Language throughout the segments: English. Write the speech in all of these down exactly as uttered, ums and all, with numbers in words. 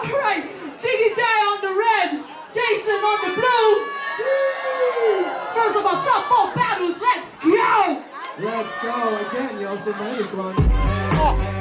Alright, Jiggy J on the red, Jason on the blue. First of all, top four battles, let's go! Let's go again, yo, so nice one. Oh.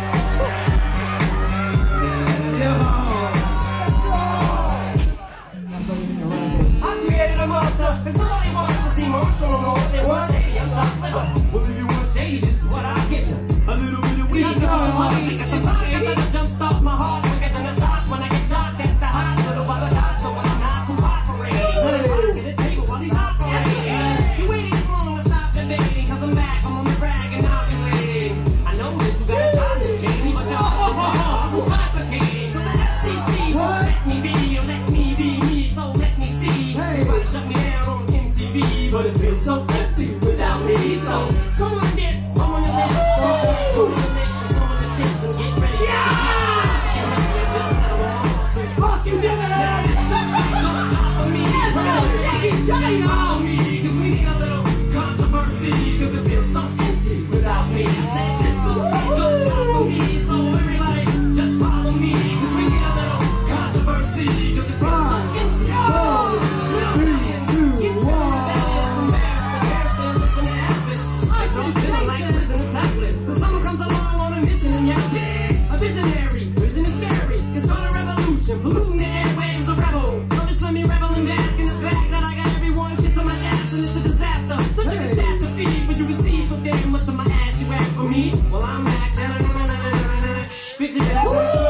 I created a monster, and somebody wants to see more, so no more. They want shady, I'm chocolate. Well, if you want shady, this is what I get. A little bit of weed, cause I'm money. Got some vodka that'll jumpstart my heart. Quicker than a shot when I get shot at the hospital by the doctor when I'm not cooperating. I'm at the table while he's operating. You waiting this long to stop debating, cause I'm back, I'm on the rag and I'll be waiting. I know that you got a time to change, but you're also complicated. So the F C C won't let me be, or let me be me, so let me see. They try to shut me down on M T V, but it feels so empty without me. So come on, get I'm on the list. Come on the list, come on the tips and get ready. Yeah! Fuck you, nigga! Now this looks like a job for me. Let's go, Jiggy J on me, cause we need a little controversy, cause it feels so empty without me. I said this looks like a job for me, so everybody just follow me, cause we need a little controversy, cause it feels so empty. Oh, real brilliant, it's rebellious, embarrassed, embarrassed, listen to Elvis. I don't feel like prison is helpless, but someone comes along on a mission and yells, a visionary, vision is scary, it's called a revolution, polluting the airwaves, a rebel. So just let me rebel and bask in the fact that I got everyone kissing my ass and it's a disaster, such a catastrophe, but you receive so damn much of my ass, you ask for me, well I'm back, fix it back,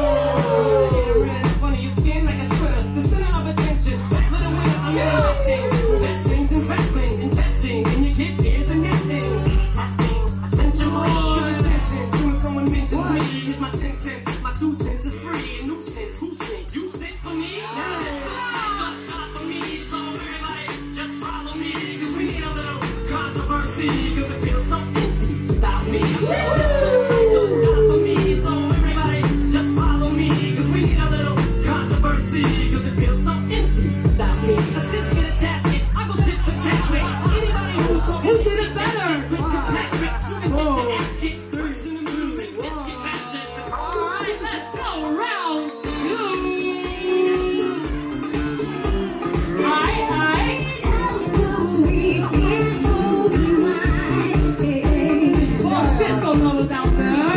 get rid of the front of your skin like a splitter, the center of attention, back for the winner, I'm investing, best things in wrestling, investing in your kids' ears and nesting, testing, attention, good attention, soon as someone mentions me, here's my ten cents, my two cents is free, a nuisance, who sent, you sent for me, now this looks like a job for me, so everybody just follow me, cause we need a little controversy, cause it feels so empty without me, I said this looks like a job for me, so everybody just follow me, cause we need a little controversy, cause it feels so empty without me, a tisket, a tasket, I go tip for tat with anybody who's talking, who did it better, Christian Patrick, you can get your ass kicked, first in the music, let's get back there. Alright, let's go, round two. Alright, alright. Four fiscal levels out there.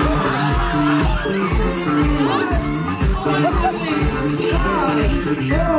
Oh,